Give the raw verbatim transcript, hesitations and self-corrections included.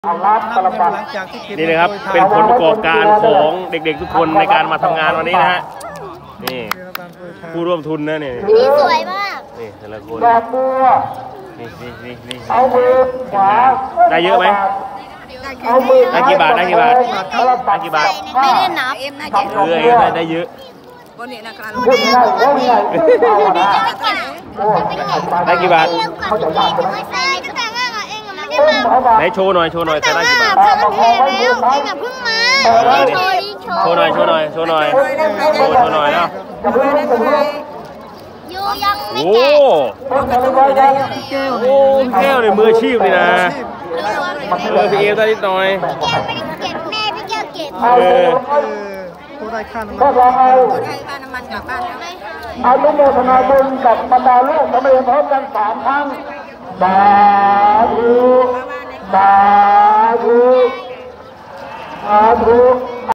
นี่นะครับเป็นผลประกอบการของเด็กๆทุกคนในการมาทำงานวันนี้นะฮะนี่ผู้ร่วมทุนนะนี่สวยมากนี่แต่ละคนนี่นี่นี่นี่ได้เยอะไหมได้กี่บาทได้กี่บาทได้กี่บาทไม่ได้นับเอ็มน่าจะเออเอ็มได้เยอะได้กี่บาทไหนโชว์หน่อยโชว์หน่อยจะได้กี่บาทโชว์หน่อยโชว์หน่อยโชว์หน่อยโชว์หน่อยนะโอ้โหแก้วในมืออาชีพเลยนะเออพี่เอฟได้นิดหน่อยแม่พี่แก้วเก็บเออผู้ได้ค่าน้ำมันได้ค่าน้ำมันกลับบ้านแล้วอนุโมทนาบุญกับบรรดาลูกทำเองพร้อมกันสามครั้งสาธุสาธุสาธุ